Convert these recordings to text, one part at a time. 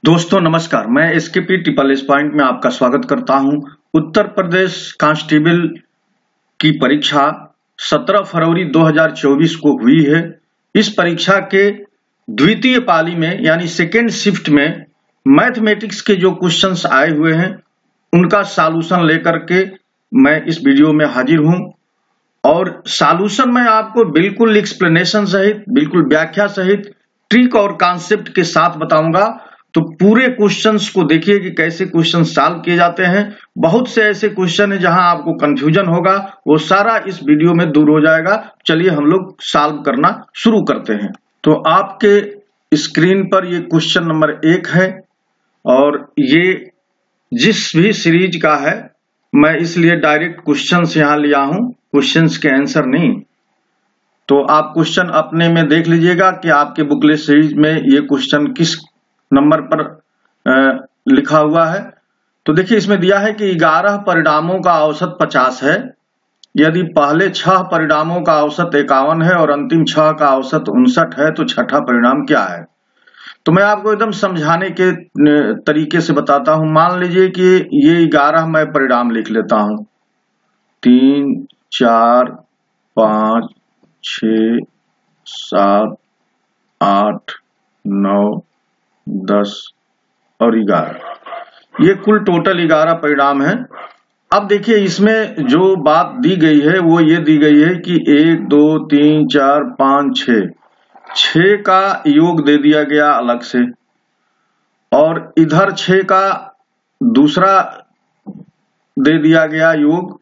दोस्तों नमस्कार, मैं एसकेपी ट्रिपल एस पॉइंट में आपका स्वागत करता हूं। उत्तर प्रदेश कांस्टेबल की परीक्षा 17 फरवरी 2024 को हुई है। इस परीक्षा के द्वितीय पाली में यानी सेकेंड शिफ्ट में मैथमेटिक्स के जो क्वेश्चंस आए हुए हैं उनका सॉल्यूशन लेकर के मैं इस वीडियो में हाजिर हूं और सॉल्यूशन मैं आपको बिल्कुल एक्सप्लेनेशन सहित, बिल्कुल व्याख्या सहित, ट्रिक और कॉन्सेप्ट के साथ बताऊंगा। तो पूरे क्वेश्चंस को देखिए कि कैसे क्वेश्चन सॉल्व किए जाते हैं। बहुत से ऐसे क्वेश्चन है जहां आपको कंफ्यूजन होगा, वो सारा इस वीडियो में दूर हो जाएगा। चलिए हम लोग सॉल्व करना शुरू करते हैं। तो आपके स्क्रीन पर ये क्वेश्चन नंबर 1 है और ये जिस भी सीरीज का है मैं इसलिए डायरेक्ट क्वेश्चंस यहां लिया हूं, क्वेश्चंस के आंसर नहीं। तो आप क्वेश्चन अपने में देख लीजिएगा कि आपके बुकलेट सीरीज में ये क्वेश्चन किस नंबर पर लिखा हुआ है। तो देखिए इसमें दिया है कि 11 परिणामों का औसत 50 है। यदि पहले 6 परिणामों का औसत 51 है और अंतिम 6 का औसत 59 है तो छठा परिणाम क्या है। तो मैं आपको एकदम समझाने के तरीके से बताता हूं। मान लीजिए कि ये 11 मैं परिणाम लिख लेता हूं, 3, 4, 5, 6, 7, 8, 9, 10 और 11, ये कुल टोटल 11 परिणाम है। अब देखिए इसमें जो बात दी गई है वो ये दी गई है कि 1, 2, 3, 4, 5, 6 का योग दे दिया गया अलग से और इधर 6 का दूसरा दे दिया गया योग।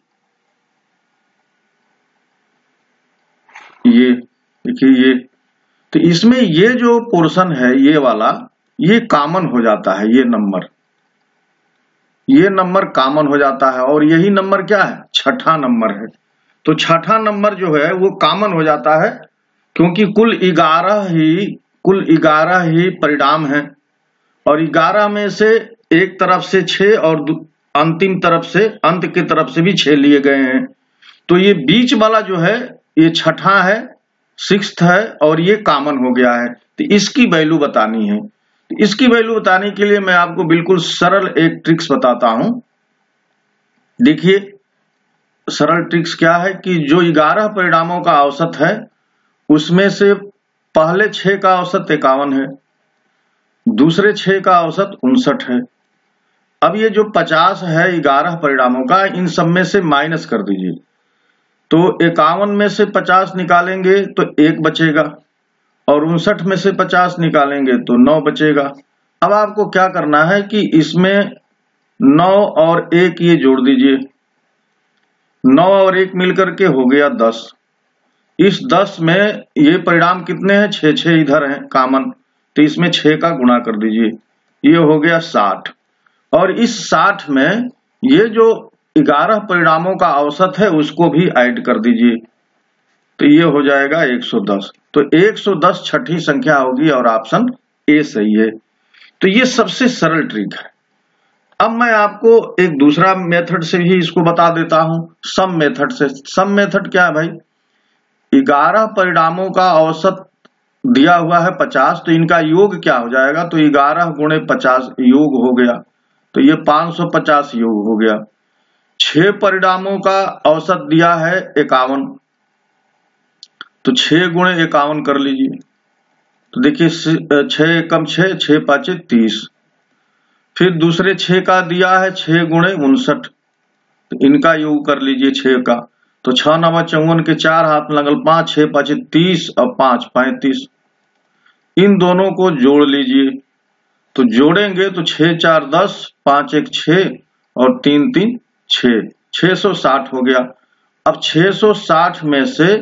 ये देखिए ये, तो इसमें ये जो पोर्शन है ये वाला, ये कॉमन हो जाता है। ये नंबर कॉमन हो जाता है और यही नंबर क्या है, छठा नंबर है। तो छठा नंबर जो है वो कॉमन हो जाता है क्योंकि कुल 11 ही परिणाम है और 11 में से एक तरफ से 6 और अंतिम तरफ से, अंत की तरफ से भी 6 लिए गए हैं। तो ये बीच वाला जो है ये छठा है, 6th है और ये कॉमन हो गया है। तो इसकी वैल्यू बतानी है। इसकी वैल्यू बताने के लिए मैं आपको बिल्कुल सरल एक ट्रिक्स बताता हूं। देखिए सरल ट्रिक्स क्या है कि जो 11 परिणामों का औसत है उसमें से पहले 6 का औसत 51 है, दूसरे 6 का औसत 59 है। अब ये जो 50 है 11 परिणामों का, इन सब में से माइनस कर दीजिए। तो 51 में से 50 निकालेंगे तो 1 बचेगा और 59 में से 50 निकालेंगे तो 9 बचेगा। अब आपको क्या करना है कि इसमें 9 और 1 ये जोड़ दीजिए, 9 और 1 मिलकर के हो गया 10। इस 10 में ये परिणाम कितने हैं, 6 इधर हैं कॉमन, तो इसमें 6 का गुणा कर दीजिए, ये हो गया 60। और इस 60 में ये जो 11 परिणामों का औसत है उसको भी ऐड कर दीजिए, तो ये हो जाएगा 110। तो 110 छठी संख्या होगी और ऑप्शन ए सही है। तो ये सबसे सरल ट्रिक है। अब मैं आपको एक दूसरा मेथड से भी इसको बता देता हूं, सम मेथड से। सम मेथड क्या है भाई, 11 परिणामों का औसत दिया हुआ है 50, तो इनका योग क्या हो जाएगा, तो 11 गुणे 50 योग हो गया, तो ये 550 योग हो गया। 6 परिणामों का औसत दिया है 51, तो 6 गुणे 51 कर लीजिए। तो देखिए 6 एकम 6, 6 पाँचे 30। फिर दूसरे 6 का दिया है 6 गुणे 59, तो इनका योग कर लीजिए 6 का, तो 6 नवा 54 के 4 हाथ में लगल 5, 6 पाँचे 30 और 5 35। इन दोनों को जोड़ लीजिए, तो जोड़ेंगे तो 6 4 10, 5 1 6 और 3 3 6, 660 हो गया। अब 660 में से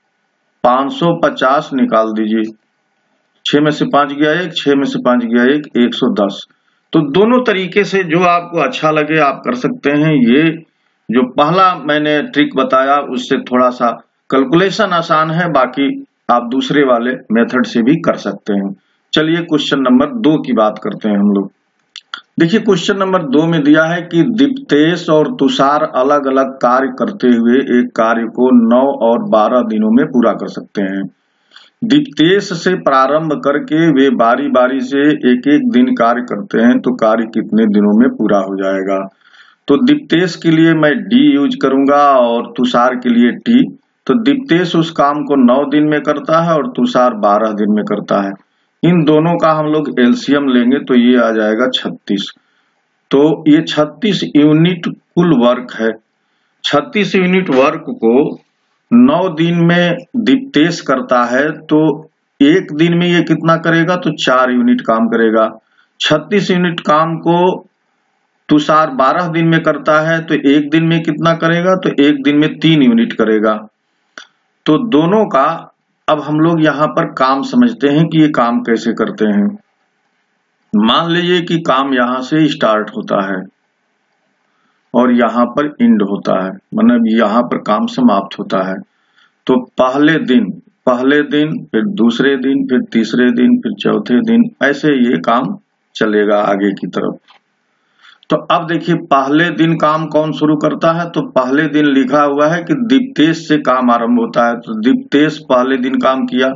550 निकाल दीजिए, 6 में से 5 गया 1, 6 में से 5 गया 1, 110। तो दोनों तरीके से जो आपको अच्छा लगे आप कर सकते हैं। ये जो पहला मैंने ट्रिक बताया उससे थोड़ा सा कैलकुलेशन आसान है, बाकी आप दूसरे वाले मेथड से भी कर सकते हैं। चलिए क्वेश्चन नंबर 2 की बात करते हैं हम लोग। देखिए क्वेश्चन नंबर 2 में दिया है कि दीप्तेश और तुषार अलग अलग कार्य करते हुए एक कार्य को 9 और 12 दिनों में पूरा कर सकते हैं। दीप्तेश से प्रारंभ करके वे बारी बारी से एक एक दिन कार्य करते हैं, तो कार्य कितने दिनों में पूरा हो जाएगा। तो दीप्तेश के लिए मैं डी यूज करूंगा और तुषार के लिए टी। तो दीप्तेश उस काम को 9 दिन में करता है और तुषार 12 दिन में करता है। इन दोनों का हम लोग एलसीएम लेंगे तो ये आ जाएगा 36। तो ये 36 यूनिट कुल वर्क है। 36 यूनिट वर्क को 9 दिन में दीप्तेश करता है, तो एक दिन में ये कितना करेगा, तो 4 यूनिट काम करेगा। 36 यूनिट काम को तुषार 12 दिन में करता है, तो एक दिन में कितना करेगा, तो एक दिन में 3 यूनिट करेगा। तो दोनों का अब हम लोग यहाँ पर काम समझते हैं कि ये काम कैसे करते हैं। मान लीजिए कि काम यहां से स्टार्ट होता है और यहाँ पर एंड होता है, मतलब यहाँ पर काम समाप्त होता है। तो पहले दिन, फिर दूसरे दिन, फिर तीसरे दिन, फिर चौथे दिन, ऐसे ये काम चलेगा आगे की तरफ। तो अब देखिए पहले दिन काम कौन शुरू करता है, तो पहले दिन लिखा हुआ है कि दीप्तेश से काम आरंभ होता है। तो दीप्तेश पहले दिन काम किया।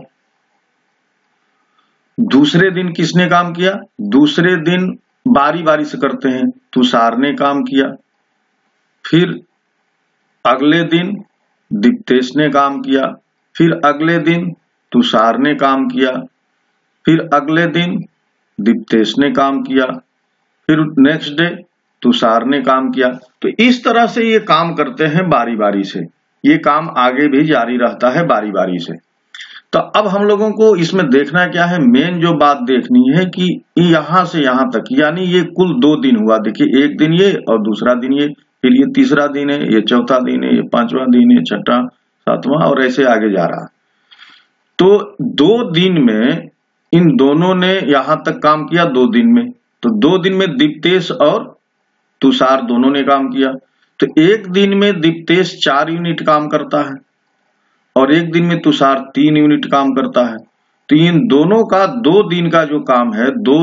दूसरे दिन किसने काम किया, दूसरे दिन बारी बारी से करते हैं, तुषार ने काम किया। फिर अगले दिन दीप्तेश ने काम किया, फिर अगले दिन तुषार ने काम किया, फिर अगले दिन दीप्तेश ने काम किया, फिर नेक्स्ट डे तुषार ने काम किया। तो इस तरह से ये काम करते हैं बारी बारी से। ये काम आगे भी जारी रहता है बारी बारी से। तो अब हम लोगों को इसमें देखना क्या है, मेन जो बात देखनी है कि यहां से यहां तक, यानी ये कुल 2 दिन हुआ। देखिए एक दिन ये और दूसरा दिन ये, फिर ये तीसरा दिन है, ये चौथा दिन है, ये 5वां दिन है, छठा, 7वां और ऐसे आगे जा रहा। तो 2 दिन में इन दोनों ने यहां तक काम किया 2 दिन में। तो 2 दिन में दीप्तेश और तुषार दोनों ने काम किया। तो एक दिन में दीप्तेश 4 यूनिट काम करता है और एक दिन में तुषार 3 यूनिट काम करता है। तो इन दोनों का 2 दिन का जो काम है, 2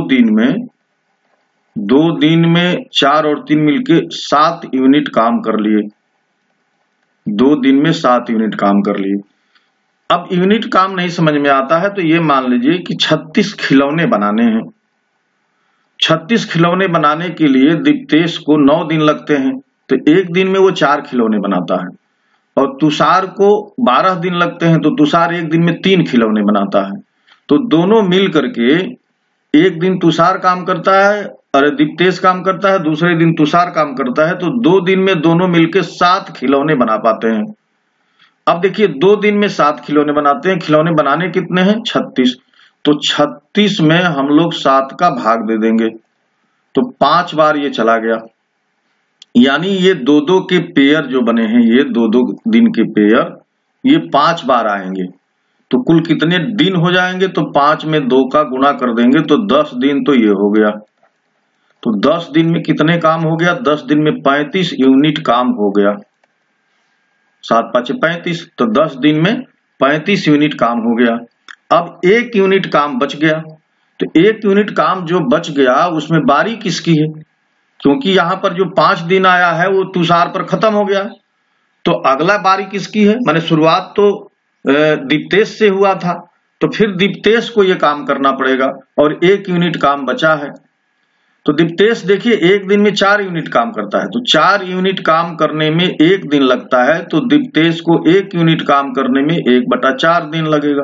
दिन में 4 और 3 मिलके 7 यूनिट काम कर लिए। 2 दिन में 7 यूनिट काम कर लिए। अब यूनिट काम नहीं समझ में आता है तो ये मान लीजिए कि 36 खिलौने बनाने हैं। 36 खिलौने बनाने के लिए दीप्तेश को 9 दिन लगते हैं, तो एक दिन में वो 4 खिलौने बनाता है। और तुषार को 12 दिन लगते हैं, तो तुषार एक दिन में 3 खिलौने बनाता है। तो दोनों मिल करके एक दिन तुषार काम करता है और दीप्तेश काम करता है, दूसरे दिन तुषार काम करता है। तो 2 दिन में दोनों मिलके 7 खिलौने बना पाते हैं। अब देखिए 2 दिन में 7 खिलौने बनाते हैं। खिलौने बनाने कितने हैं, 36। तो 36 में हम लोग 7 का भाग दे देंगे, तो 5 बार ये चला गया। यानी ये 2-2 के पेयर जो बने हैं, ये 2-2 दिन के पेयर, ये 5 बार आएंगे। तो कुल कितने दिन हो जाएंगे, तो 5 में 2 का गुणा कर देंगे तो 10 दिन तो ये हो गया। तो 10 दिन में कितने काम हो गया, 10 दिन में 35 यूनिट काम हो गया। 7 5 35, तो 10 दिन में 35 यूनिट काम हो गया। अब 1 यूनिट काम बच गया। तो 1 यूनिट काम जो बच गया उसमें बारी किसकी है, क्योंकि यहां पर जो 5 दिन आया है वो तुषार पर खत्म हो गया। तो अगला बारी किसकी है, माने शुरुआत तो दीप्तेश से हुआ था, तो फिर दीप्तेश को ये काम करना पड़ेगा और 1 यूनिट काम बचा है। तो दीप्तेश देखिए एक दिन में 4 यूनिट काम करता है, तो 4 यूनिट काम करने में 1 दिन लगता है। तो दीप्तेश को 1 यूनिट काम करने में 1/4 दिन लगेगा,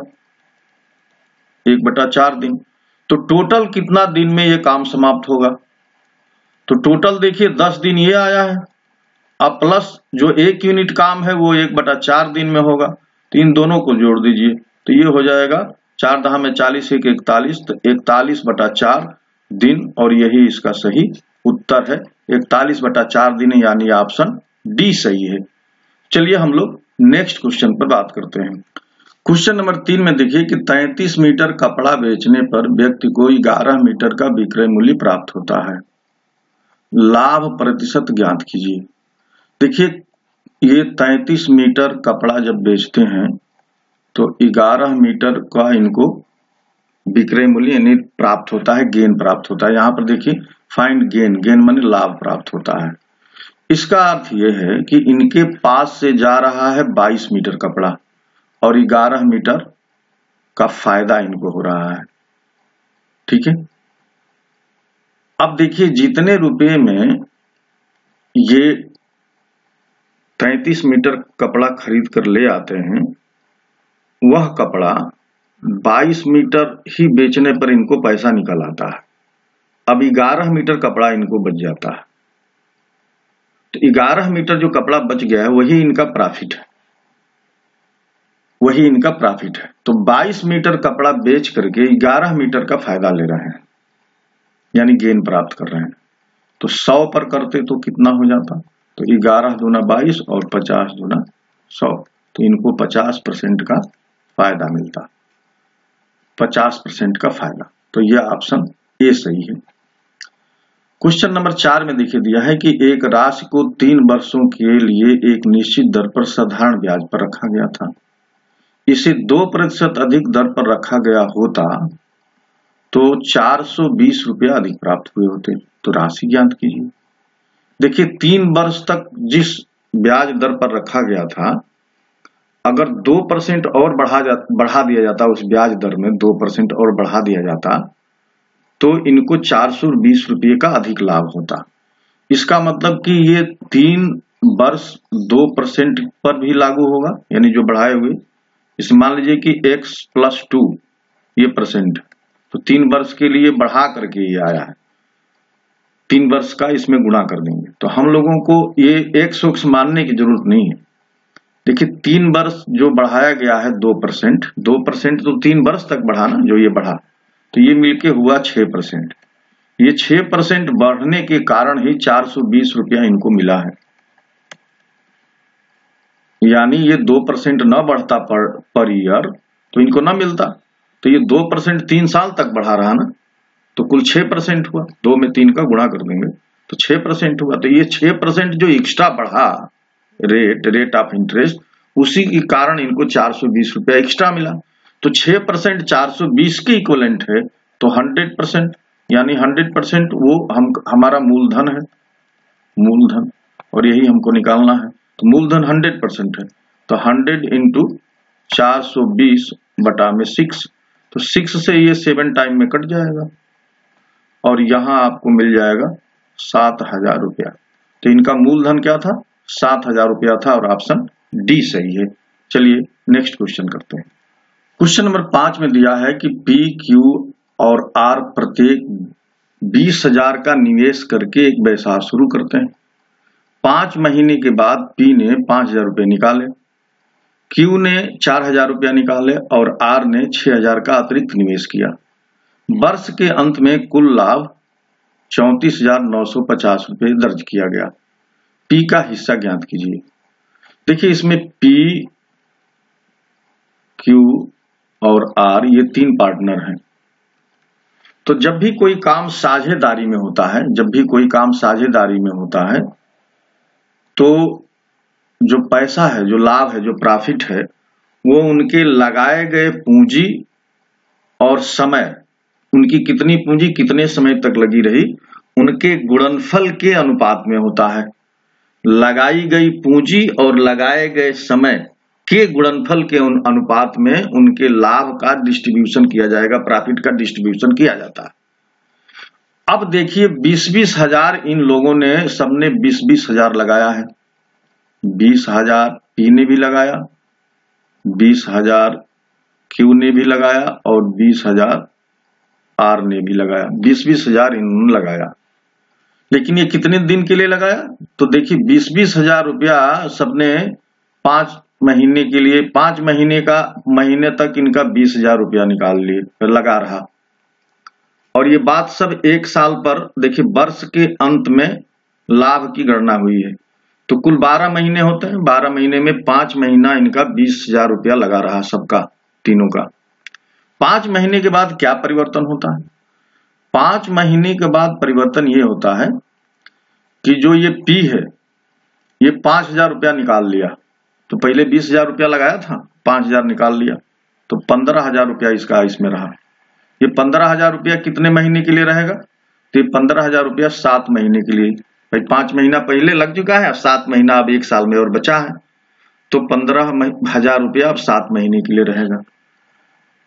1/4 दिन। तो टोटल कितना दिन में ये काम समाप्त होगा, तो टोटल देखिए 10 दिन ये आया है, अब प्लस जो 1 यूनिट काम है वो 1/4 दिन में होगा। तो इन दोनों को जोड़ दीजिए, तो ये हो जाएगा 4 10 में 40 1 41, तो 41/4 दिन, और यही इसका सही उत्तर है। 41/4 दिन, यानी ऑप्शन डी सही है। चलिए हम लोग नेक्स्ट क्वेश्चन पर बात करते हैं। क्वेश्चन नंबर 3 में देखिए कि 33 मीटर कपड़ा बेचने पर व्यक्ति को 11 मीटर का विक्रय मूल्य प्राप्त होता है, लाभ प्रतिशत ज्ञात कीजिए। देखिए ये 33 मीटर कपड़ा जब बेचते हैं तो 11 मीटर का इनको विक्रय मूल्य यानी प्राप्त होता है, गेन प्राप्त होता है। यहाँ पर देखिए फाइंड गेन, गेन माने लाभ प्राप्त होता है। इसका अर्थ यह है कि इनके पास से जा रहा है 22 मीटर कपड़ा और 11 मीटर का फायदा इनको हो रहा है। ठीक है, अब देखिए जितने रुपए में ये 33 मीटर कपड़ा खरीद कर ले आते हैं, वह कपड़ा 22 मीटर ही बेचने पर इनको पैसा निकल आता है। अब 11 मीटर कपड़ा इनको बच जाता है, तो 11 मीटर जो कपड़ा बच गया है वही इनका प्रॉफिट है, वही इनका प्रॉफिट है। तो 22 मीटर कपड़ा बेच करके 11 मीटर का फायदा ले रहे हैं, यानी गेन प्राप्त कर रहे हैं। तो 100 पर करते तो कितना हो जाता, तो 11 दूना 22 और 50 दूना 100, तो इनको 50% का फायदा मिलता, 50% का फायदा। तो यह ऑप्शन ए सही है। क्वेश्चन नंबर 4 में देखिए दिया है कि एक राशि को 3 वर्षों के लिए एक निश्चित दर पर साधारण ब्याज पर रखा गया था, इसे 2% अधिक दर पर रखा गया होता तो 420 रुपया अधिक प्राप्त हुए होते। तो राशि ज्ञात कीजिए। देखिए 3 वर्ष तक जिस ब्याज दर पर रखा गया था, अगर 2% और बढ़ा दिया जाता, उस ब्याज दर में 2% और बढ़ा दिया जाता तो इनको 420 रुपये का अधिक लाभ होता। इसका मतलब कि ये 3 वर्ष 2% पर भी लागू होगा, यानी जो बढ़ाए हुए, इसे मान लीजिए कि x+2 ये परसेंट, तो 3 वर्ष के लिए बढ़ा करके ये आया है, 3 वर्ष का इसमें गुणा कर देंगे। तो हम लोगों को ये x मानने की जरूरत नहीं है। देखिए 3 वर्ष जो बढ़ाया गया है 2%, 2% तो 3 वर्ष तक बढ़ा ना, जो ये बढ़ा, तो ये मिलके हुआ 6%। ये 6% बढ़ने के कारण ही 420 रुपया इनको मिला है, यानी ये 2% न बढ़ता पर ईयर तो इनको ना मिलता। तो ये 2% 3 साल तक बढ़ा रहा ना, तो कुल 6% हुआ, 2 में 3 का गुणा कर देंगे तो 6% हुआ। तो ये 6% जो एक्स्ट्रा बढ़ा रेट ऑफ इंटरेस्ट, उसी के कारण इनको 420 रुपया एक्स्ट्रा मिला। तो 6% 420 के इक्विवेलेंट है, तो 100%, यानी 100% वो हमारा मूलधन है, मूलधन, और यही हमको निकालना है। तो मूलधन 100% है, तो 100 इंटू 420 बटा में 6, तो 6 से ये 7 टाइम में कट जाएगा और यहां आपको मिल जाएगा 7,000 रुपया। तो इनका मूलधन क्या था, 7,000 रुपया था, और ऑप्शन डी सही है। चलिए नेक्स्ट क्वेश्चन करते हैं। क्वेश्चन नंबर 5 में दिया है कि पी, क्यू और आर प्रत्येक 20,000 का निवेश करके एक व्यवसाय शुरू करते हैं। 5 महीने के बाद पी ने 5,000 रुपये निकाले, क्यू ने 4,000 रुपया निकाले और आर ने 6,000 का अतिरिक्त निवेश किया। वर्ष के अंत में कुल लाभ 34,950 रुपये दर्ज किया गया। पी का हिस्सा ज्ञात कीजिए। देखिए इसमें पी, क्यू और आर ये 3 पार्टनर हैं। तो जब भी कोई काम साझेदारी में होता है, जब भी कोई काम साझेदारी में होता है, तो जो पैसा है, जो लाभ है, जो प्रॉफिट है, वो उनके लगाए गए पूंजी और समय, उनकी कितनी पूंजी कितने समय तक लगी रही, उनके गुणनफल के अनुपात में होता है। लगाई गई पूंजी और लगाए गए समय के गुणनफल के अनुपात में उनके लाभ का डिस्ट्रीब्यूशन किया जाएगा, प्रॉफिट का डिस्ट्रीब्यूशन किया जाता है। अब देखिए 20-20 हजार इन लोगों ने सबने 20-20 हजार लगाया है। 20,000 पी ने भी लगाया, 20,000 क्यू ने भी लगाया और 20,000 आर ने भी लगाया। 20-20 हजार इन्होंने लगाया। लेकिन ये कितने दिन के लिए लगाया, तो देखिए 20-20 हजार रुपया सबने 5 महीने के लिए, 5 महीने तक इनका 20,000 रुपया निकाल लिए, फिर लगा रहा। और ये बात सब 1 साल पर, देखिए वर्ष के अंत में लाभ की गणना हुई है। तो कुल 12 महीने होते हैं, 12 महीने में 5 महीना इनका 20,000 रुपया लगा रहा सबका, तीनों का। 5 महीने के बाद क्या परिवर्तन होता है, 5 महीने के बाद परिवर्तन ये होता है कि जो ये पी है ये 5,000 रुपया निकाल लिया। तो पहले 20,000 रुपया लगाया था, 5,000 निकाल लिया, तो 15,000 रुपया इसका इसमें रहा। ये 15,000 रुपया कितने महीने के लिए रहेगा, तो ये 15,000 रुपया 7 महीने के लिए। भाई 5 महीना पहले लग चुका है, 7 महीना अब 1 साल में और बचा है, तो 15,000 रुपया अब 7 महीने के लिए रहेगा।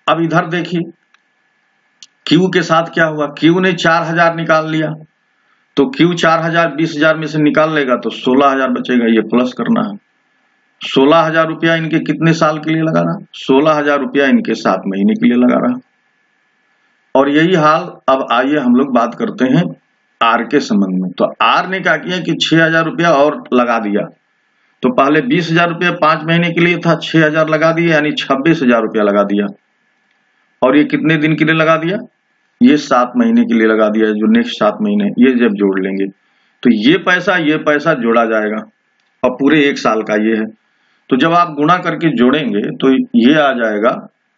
अब इधर देखिए क्यू के साथ क्या हुआ, क्यू ने 4000 निकाल लिया, तो क्यू 4000 20,000 में से निकाल लेगा तो 16,000 बचेगा, ये प्लस करना है। 16,000 रुपया इनके कितने साल के लिए लगा रहा, 16,000 रुपया इनके 7 महीने के लिए लगा रहा। और यही हाल अब आइए हम लोग बात करते हैं आर के संबंध में। तो आर ने क्या किया कि 6,000 रुपया और लगा दिया, तो पहले 20,000 रुपया 5 महीने के लिए था, 6,000 लगा दिया यानी 26,000 रुपया लगा दिया। और ये कितने दिन के लिए लगा दिया, ये 7 महीने के लिए लगा दिया, जो नेक्स्ट 7 महीने ये जब जोड़ लेंगे तो ये पैसा जोड़ा जाएगा और पूरे 1 साल का ये है। तो जब आप गुणा करके जोड़ेंगे तो ये आ जाएगा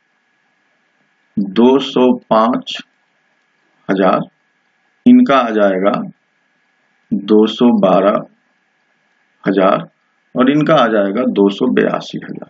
205,000, इनका आ जाएगा 212,000 और इनका आ जाएगा 282,000।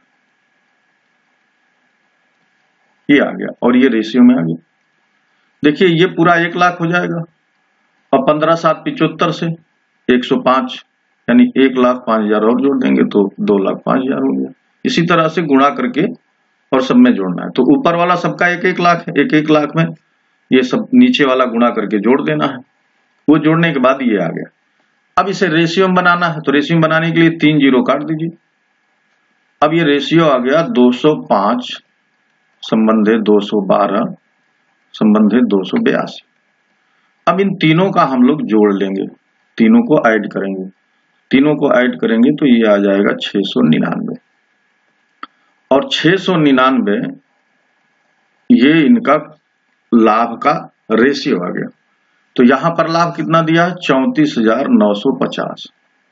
ये आ गया और ये रेशियो में आ गया। देखिए ये पूरा 1 लाख हो जाएगा और 15 7 75 से 105 यानी 1,05,000 और जोड़ देंगे तो 2,05,000 हो गया। इसी तरह से गुणा करके और सब में जोड़ना है। तो ऊपर वाला सबका 1-1 लाख है, 1-1 लाख में ये सब नीचे वाला गुणा करके जोड़ देना है। वो जोड़ने के बाद ये आ गया। अब इसे रेशियो में बनाना है, तो रेशियो में बनाने के लिए 3 जीरो काट दीजिए। अब ये रेशियो आ गया 205 संबंधित 212 संबंधित 282। अब इन तीनों का हम लोग जोड़ लेंगे, तीनों को ऐड करेंगे, तीनों को ऐड करेंगे तो ये आ जाएगा 699 और 699 ये इनका लाभ का रेशियो आ गया। तो यहां पर लाभ कितना दिया है, 34,950,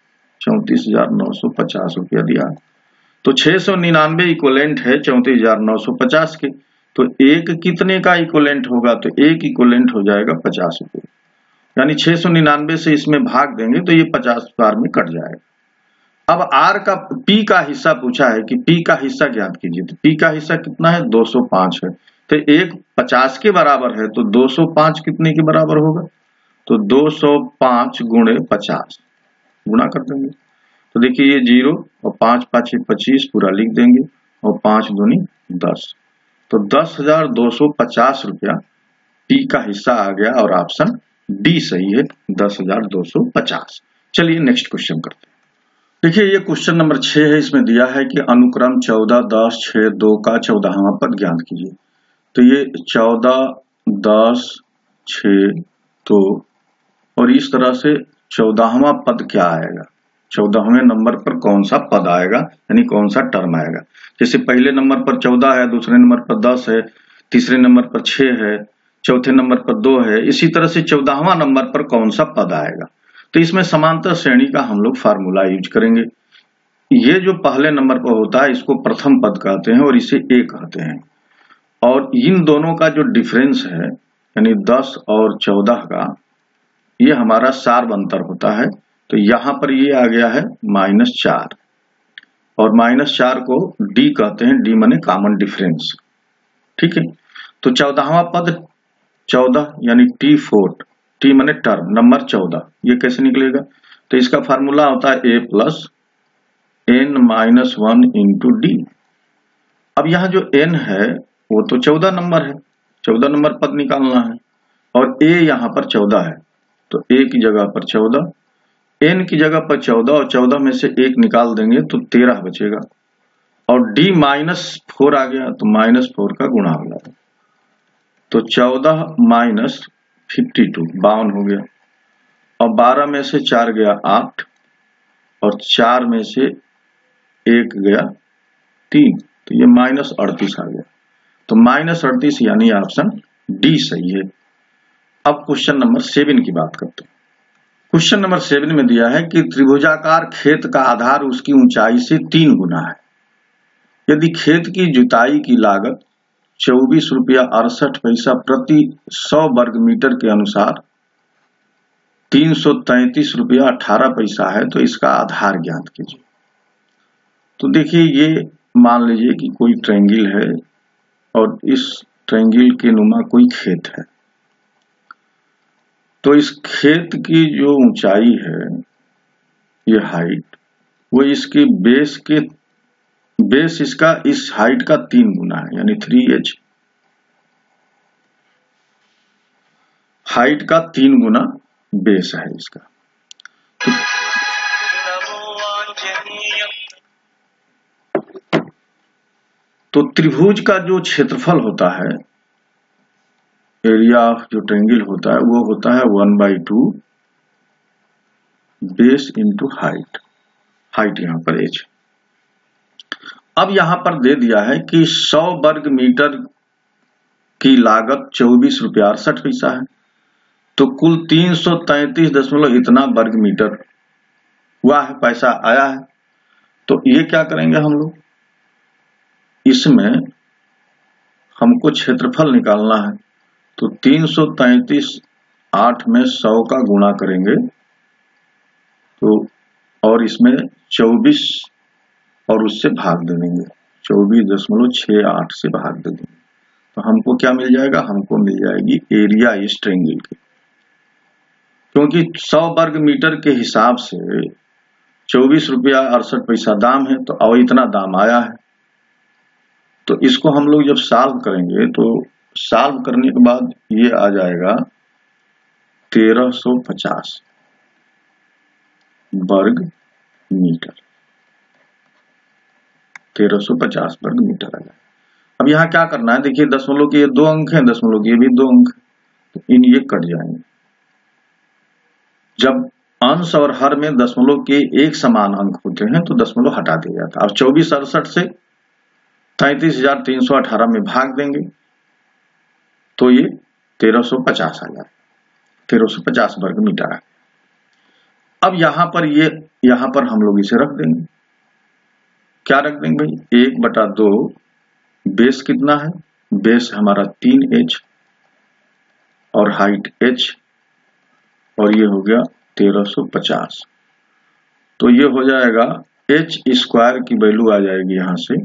34,950 रुपया दिया। तो 699 इक्वलेंट है 34,950 के, तो एक कितने का इक्वलेंट होगा, तो एक इक्वलेंट हो जाएगा 50 रुपये, यानी 699 से इसमें भाग देंगे तो ये 50 बार में कट जाएगा। अब आर का पी का हिस्सा पूछा है कि पी का हिस्सा ज्ञात कीजिए, तो पी का हिस्सा कितना है, 205 है, तो एक 50 के बराबर है तो 205 कितने के बराबर होगा, तो 205 गुणे 50 गुणा कर देंगे। तो देखिए ये 0 और 5 5 25 पूरा लिख देंगे और 5 दूनी 10, तो 10,250 रुपया पी का हिस्सा आ गया और ऑप्शन डी सही है, 10,250। चलिए नेक्स्ट क्वेश्चन करते हैं। देखिए ये क्वेश्चन नंबर 6 है। इसमें दिया है कि अनुक्रम 14 10 6 2 का 14वां पद ज्ञात कीजिए। तो ये 14 10 6 2 और इस तरह से 14वां पद क्या आएगा, 14वें नंबर पर कौन सा पद आएगा, यानी कौन सा टर्म आएगा। जैसे पहले नंबर पर 14 है, दूसरे नंबर पर 10 है, तीसरे नंबर पर 6 है, चौथे नंबर पर 2 है, इसी तरह से 14वां नंबर पर कौन सा पद आएगा। तो इसमें समांतर श्रेणी का हम लोग फार्मूला यूज करेंगे। ये जो पहले नंबर पर होता है इसको प्रथम पद कहते हैं और इसे ए कहते हैं, और इन दोनों का जो डिफरेंस है यानी 10 और 14 का, ये हमारा सार्व अंतर होता है। तो यहां पर ये आ गया है -4 और -4 को डी कहते हैं, डी माने कॉमन डिफरेंस, ठीक है। तो 14वां पद 14 यानी T4, टी माने टर्म नंबर 14, ये कैसे निकलेगा, तो इसका फार्मूला होता है a plus n-1 into D. अब यहाँ जो n है वो तो 14 नंबर है, 14 नंबर पद निकालना है और a यहाँ पर 14 है, तो a की जगह पर 14, n की जगह पर 14 और 14 में से 1 निकाल देंगे तो 13 बचेगा और d -4 आ गया तो -4 का गुणा हो गया, तो 14 माइनस 52 52 हो गया और 12 में से 4 गया 8 और 4 में से 1 गया 3, तो ये -38 आ गया, तो -38 यानी ऑप्शन डी सही है। अब क्वेश्चन नंबर 7 की बात करते हैं। क्वेश्चन नंबर 7 में दिया है कि त्रिभुजाकार खेत का आधार उसकी ऊंचाई से 3 गुना है। यदि खेत की जुताई की लागत 24 रुपया 68 पैसा प्रति 100 वर्ग मीटर के अनुसार 333 रुपया 18 पैसा है, तो इसका आधार ज्ञात कीजिए। तो देखिए ये मान लीजिए कि कोई ट्रायंगल है और इस ट्रायंगल के नुमा कोई खेत है, तो इस खेत की जो ऊंचाई है ये हाइट, वो इसके बेस इसका इस हाइट का 3 गुना है यानी 3h। हाइट का 3 गुना बेस है इसका। तो त्रिभुज का जो क्षेत्रफल होता है, एरिया ऑफ जो ट्रायंगल होता है, वो होता है 1/2 बेस इंटू हाइट। हाइट यहां पर h। अब यहां पर दे दिया है कि 100 वर्ग मीटर की लागत 24 रुपया 68 पैसा है, तो कुल 333 इतना वर्ग मीटर हुआ है, पैसा आया है। तो ये क्या करेंगे हम लोग, इसमें हमको क्षेत्रफल निकालना है, तो 333 8 में 100 का गुणा करेंगे, तो और इसमें 24 और उससे भाग दे देंगे, 24.68 से भाग दे देंगे, तो हमको क्या मिल जाएगा, हमको मिल जाएगी एरिया इस ट्रायंगल की। क्योंकि 100 वर्ग मीटर के हिसाब से 24 रुपया 68 पैसा दाम है, तो और इतना दाम आया है। तो इसको हम लोग जब सॉल्व करेंगे, तो सॉल्व करने के बाद ये आ जाएगा 1350 वर्ग मीटर, 1350 वर्ग मीटर आ जाएगा। अब यहाँ क्या करना है, देखिए दशमलव के ये 2 अंक हैं, दशमलव के ये भी 2 अंक, तो इन ये कट जाएंगे। जब अंश और हर में दशमलव के एक समान अंक होते हैं तो दशमलव हटा दिया जाता है। अब 2468 से 33,318 में भाग देंगे, तो ये 1350 आ जाए, 1350 वर्ग मीटर है। अब यहां पर हम लोग इसे रख देंगे, क्या रख देंगे भाई, 1/2 बेस कितना है, बेस हमारा 3h और हाइट h, और ये हो गया 1350। तो ये हो जाएगा h स्क्वायर की वैल्यू आ जाएगी यहां से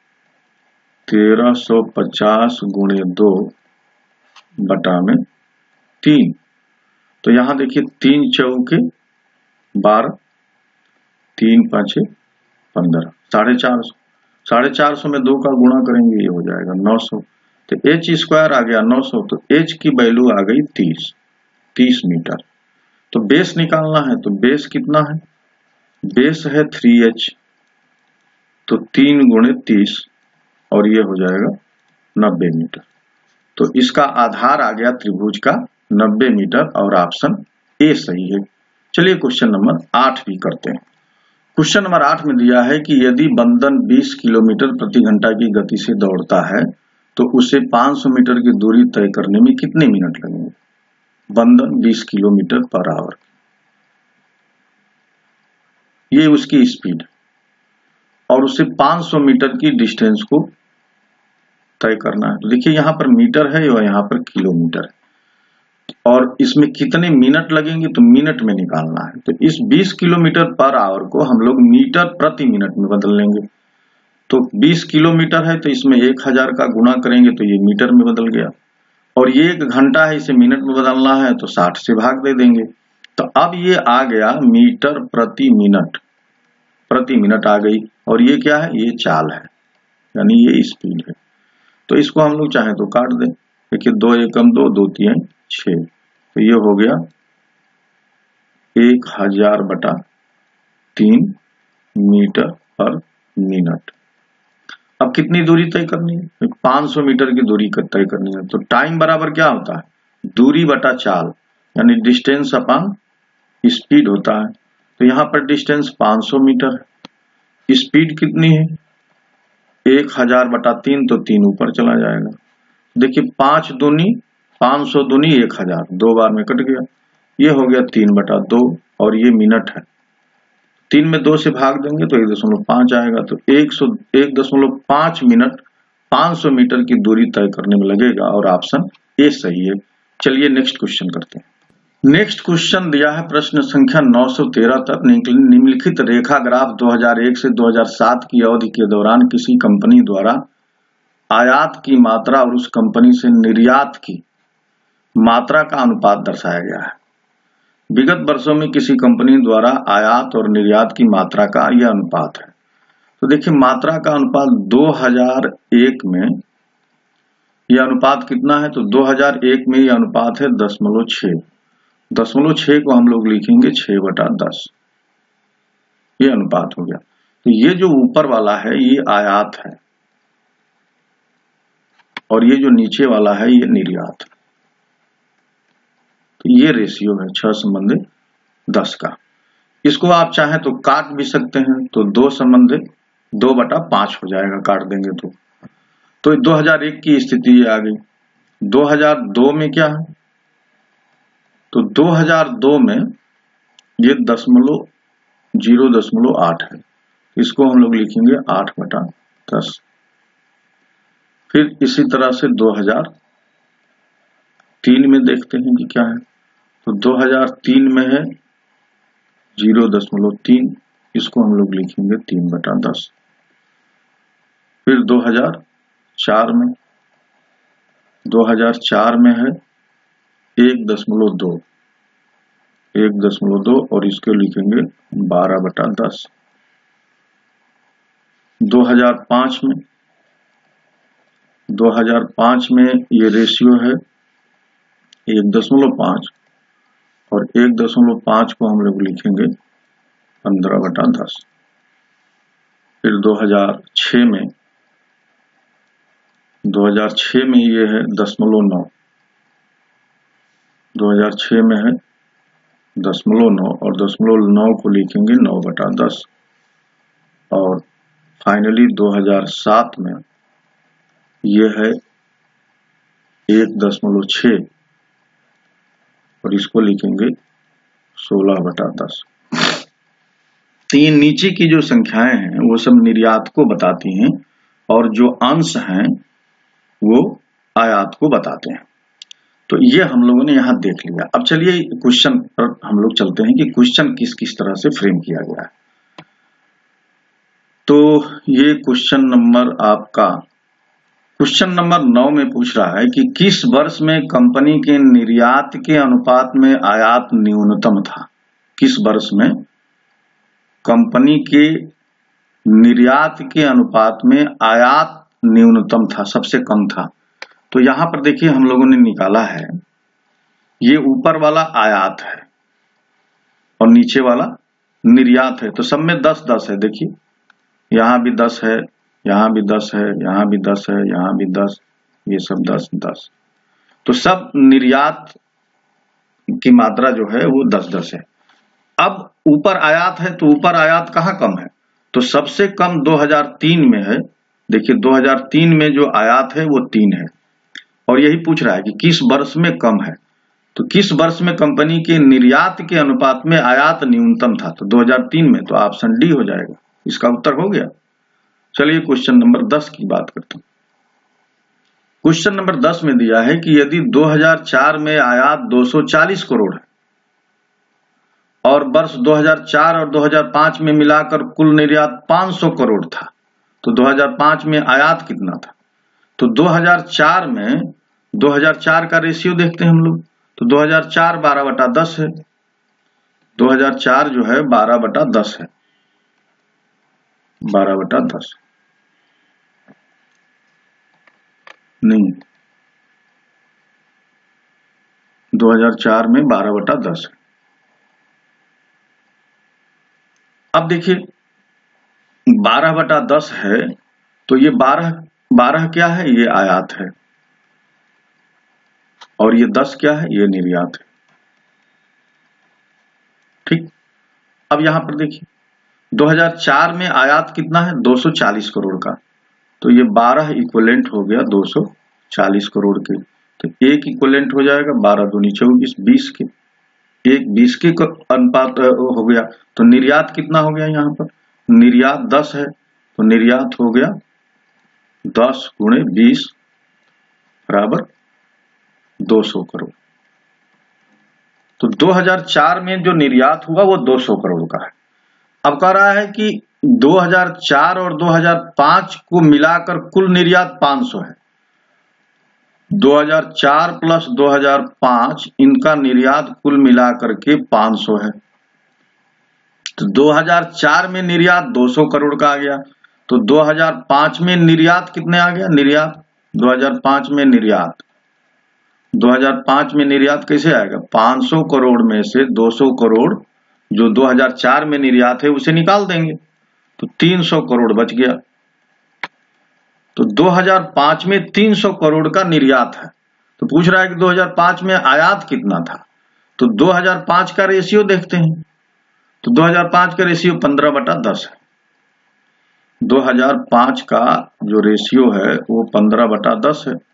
1350 गुणे 2 बटा में 3। तो यहां देखिए 3 चौके 12, 3 5 15, 450, 450 में 2 का गुणा करेंगे, ये हो जाएगा 900। तो h स्क्वायर आ गया 900, तो h की वैल्यू आ गई 30 मीटर। तो बेस निकालना है, तो बेस कितना है, बेस है 3h, तो 3 गुणे 30, और ये हो जाएगा 90 मीटर। तो इसका आधार आ गया त्रिभुज का 90 मीटर, और ऑप्शन ए सही है। चलिए क्वेश्चन नंबर 8 भी करते हैं। क्वेश्चन नंबर 8 में दिया है कि यदि बंदन 20 किलोमीटर प्रति घंटा की गति से दौड़ता है, तो उसे 500 मीटर की दूरी तय करने में कितने मिनट लगेंगे। बंदन 20 किलोमीटर पर आवर, ये उसकी स्पीड, और उसे 500 मीटर की डिस्टेंस को तय करना है। तो देखिए यहाँ पर मीटर है और यहाँ पर किलोमीटर है, और इसमें कितने मिनट लगेंगे, तो मिनट में निकालना है। तो इस 20 किलोमीटर पर आवर को हम लोग मीटर प्रति मिनट में बदल लेंगे। तो 20 किलोमीटर है, तो इसमें 1000 का गुणा करेंगे, तो ये मीटर में बदल गया, और ये 1 घंटा है, इसे मिनट में बदलना है, तो 60 से भाग दे देंगे। तो अब ये आ गया मीटर प्रति मिनट आ गई, और ये क्या है, ये चाल है, यानी ये स्पीड है। तो इसको हम लोग चाहे तो काट दें, देखिए 2 एकम 2, 2 3 6, तो ये हो गया 1000/3 मीटर पर मिनट। अब कितनी दूरी तय करनी है, 500 मीटर की दूरी तय करनी है। तो टाइम बराबर क्या होता है, दूरी बटा चाल, यानी डिस्टेंस अपॉन स्पीड होता है। तो यहाँ पर डिस्टेंस 500 मीटर है, स्पीड कितनी है 1000/3, तो 3 ऊपर चला जाएगा। देखिए 5 दूनी 500 दूनी 1000, 2 बार में कट गया, ये हो गया 3/2, और ये मिनट है, 3 में 2 से भाग देंगे तो 1.5 आएगा। तो 1.5 मिनट 500 मीटर की दूरी तय करने में लगेगा, और ऑप्शन ए सही है। चलिए नेक्स्ट क्वेश्चन करते हैं। नेक्स्ट क्वेश्चन दिया है प्रश्न संख्या 913 तक। निम्नलिखित रेखा ग्राफ 2001 से 2007 की अवधि के दौरान किसी कंपनी द्वारा आयात की मात्रा और उस कंपनी से निर्यात की मात्रा का अनुपात दर्शाया गया है। विगत वर्षों में किसी कंपनी द्वारा आयात और निर्यात की मात्रा का यह अनुपात है। तो देखिए मात्रा का अनुपात 2001 में ये अनुपात कितना है, तो 2001 में ये अनुपात है 0.6। 0.6 को हम लोग लिखेंगे 6/10, ये अनुपात हो गया। तो ये जो ऊपर वाला है ये आयात है और ये जो नीचे वाला है ये निर्यात। तो ये रेशियो है 6:10 का। इसको आप चाहें तो काट भी सकते हैं, तो 2/5 हो जाएगा, काट देंगे तो 2001 की स्थिति ये आ गई। 2002 में क्या है, तो 2002 में ये 0.8 है, इसको हम लोग लिखेंगे 8/10। फिर इसी तरह से 2003 में देखते हैं कि क्या है, तो 2003 में है 0.3, इसको हम लोग लिखेंगे 3/10। फिर 2004 में है 1.2 और इसको लिखेंगे 12/10। 2005 में ये रेशियो है 1.5 और 1.5 को हम लोग लिखेंगे 15/10। फिर 2006 में ये है 0.9, 2006 में है 0.9 और 0.9 को लिखेंगे 9/10। और फाइनली 2007 में ये है 1.6 और इसको लिखेंगे 16/10। तो ये नीचे की जो संख्याएं हैं वो सब निर्यात को बताती हैं और जो अंश हैं वो आयात को बताते हैं। तो ये हम लोगों ने यहां देख लिया। अब चलिए क्वेश्चन पर हम लोग चलते हैं कि क्वेश्चन किस किस तरह से फ्रेम किया गया है। तो ये क्वेश्चन नंबर 9 में पूछ रहा है कि किस वर्ष में कंपनी के निर्यात के अनुपात में आयात न्यूनतम था। किस वर्ष में कंपनी के निर्यात के अनुपात में आयात न्यूनतम था, सबसे कम था। तो यहां पर देखिए हम लोगों ने निकाला है, ये ऊपर वाला आयात है और नीचे वाला निर्यात है। तो सब में 10-10 है। देखिए यहां भी 10 है, यहां भी 10 है, यहां भी 10 है, यहां भी 10, ये सब 10-10। तो सब निर्यात की मात्रा जो है वो 10-10 है। अब ऊपर आयात है, तो ऊपर आयात कहाँ कम है, तो सबसे कम 2003 में है। देखिए 2003 में जो आयात है वो 3 है और यही पूछ रहा है कि किस वर्ष में कम है। तो किस वर्ष में कंपनी के निर्यात के अनुपात में आयात न्यूनतम था, तो 2003 में। तो ऑप्शन डी हो जाएगा, इसका उत्तर हो गया। चलिए क्वेश्चन नंबर 10 की बात करते हैं। क्वेश्चन नंबर 10 में दिया है कि यदि 2004 में आयात 240 करोड़ है और वर्ष 2004 और 2005 में मिलाकर कुल निर्यात 500 करोड़ था, तो 2005 में आयात कितना था। तो 2004 का रेशियो देखते हैं हम लोग, तो 2004 12/10 है। 2004 जो है 12/10 है, 12/10 नहीं, 2004 में 12/10 है। अब देखिए 12/10 है, तो ये 12 क्या है, ये आयात है और ये 10 क्या है, ये निर्यात है। ठीक। अब यहां पर देखिए 2004 में आयात कितना है, 240 करोड़ का, तो ये 12 इक्विवेलेंट हो गया 240 करोड़ के। तो एक इक्विवेलेंट हो जाएगा 12 दूनी 24, 20 के, एक 20 के अनुपात हो गया। तो निर्यात कितना हो गया, यहाँ पर निर्यात 10 है, तो निर्यात हो गया 10 × 20 बराबर 200 करोड़। तो 2004 में जो निर्यात हुआ वो 200 करोड़ का है। अब कह रहा है कि 2004 और 2005 को मिलाकर कुल निर्यात 500 है। 2004 प्लस 2005 इनका निर्यात कुल मिलाकर के 500 है। तो 2004 में निर्यात 200 करोड़ का आ गया, तो 2005 में निर्यात कितने आ गया, निर्यात 2005 में निर्यात, 2005 में निर्यात कैसे आएगा? 500 करोड़ में से 200 करोड़ जो 2004 में निर्यात है उसे निकाल देंगे तो 300 करोड़ बच गया। तो 2005 में 300 करोड़ का निर्यात है, तो पूछ रहा है कि 2005 में आयात कितना था। तो 2005 का रेशियो देखते हैं, तो 2005 का रेशियो 15/10 है। 2005 का जो रेशियो है वो 15/10 है।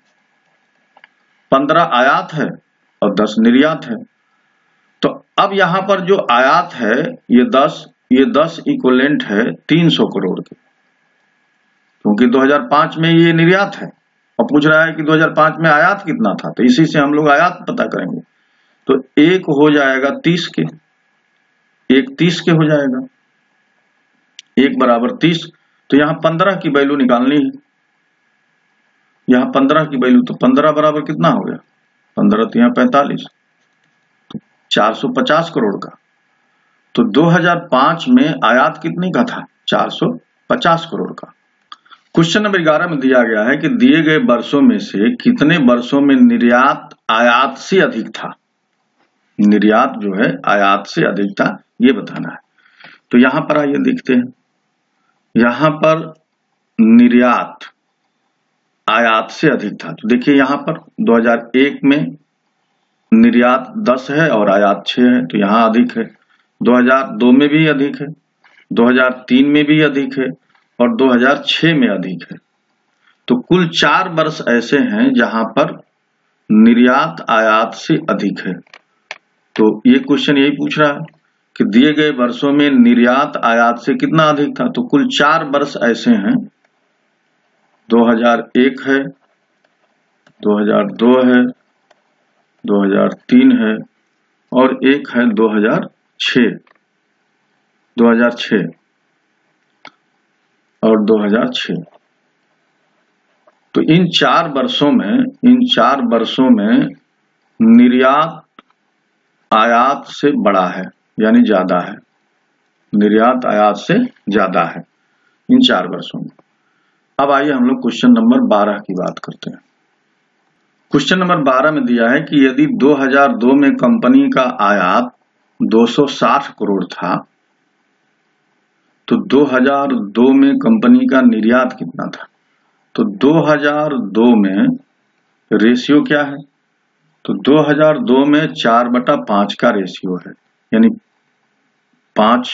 15 आयात है और 10 निर्यात है। तो अब यहां पर जो आयात है ये 10 इक्विवेलेंट है 300 करोड़ के, क्योंकि 2005 में ये निर्यात है और पूछ रहा है कि 2005 में आयात कितना था, तो इसी से हम लोग आयात पता करेंगे। तो एक हो जाएगा 30 के, एक 30 के हो जाएगा, 1 बराबर 30। तो यहाँ 15 की वैल्यू निकालनी है, यहाँ 15 की वैल्यू, तो 15 बराबर कितना हो गया? 15 तो यहाँ 45, तो 450 करोड़ का। तो 2005 में आयात कितने का था? 450 करोड़ का। क्वेश्चन नंबर 11 में दिया गया है कि दिए गए वर्षों में से कितने वर्षों में निर्यात आयात से अधिक था। निर्यात जो है आयात से अधिक था, ये बताना है। तो यहां पर आइए देखते हैं, यहां पर निर्यात आयात से अधिक था। तो देखिए यहां पर 2001 में निर्यात 10 है और आयात 6 है, तो यहां अधिक है। 2002 में भी अधिक है, 2003 में भी अधिक है और 2006 में अधिक है। तो कुल 4 वर्ष ऐसे हैं जहां पर निर्यात आयात से अधिक है। तो ये क्वेश्चन यही पूछ रहा है कि दिए गए वर्षों में निर्यात आयात से कितना अधिक था। तो कुल 4 वर्ष ऐसे हैं, 2001 है, 2002 है, 2003 है और एक है 2006 और 2006। तो इन 4 वर्षों में निर्यात आयात से बड़ा है, यानी ज्यादा है, निर्यात आयात से ज्यादा है इन 4 वर्षों में। अब आइए हम लोग क्वेश्चन नंबर 12 की बात करते हैं। क्वेश्चन नंबर 12 में दिया है कि यदि 2002 में कंपनी का आयात 260 करोड़ था तो 2002 में कंपनी का निर्यात कितना था। तो 2002 में रेशियो क्या है? तो 2002 में 4/5 का रेशियो है, यानी 5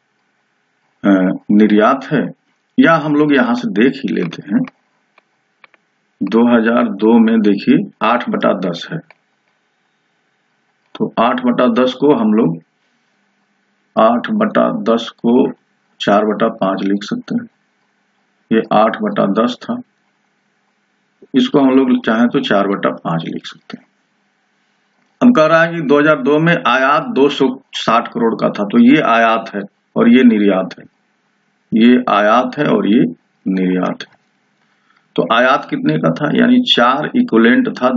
निर्यात है, या हम लोग यहां से देख ही लेते हैं। 2002 में देखिए 8/10 है, तो 8/10 को हम लोग 8/10 को 4/5 लिख सकते हैं। ये 8/10 था, इसको हम लोग चाहें तो 4/5 लिख सकते हैं। हम कह रहा है कि 2002 में आयात 260 करोड़ का था, तो ये आयात है और ये निर्यात है, ये आयात है और ये निर्यात है। तो आयात कितने का था, यानी 4 इक्विवेलेंट था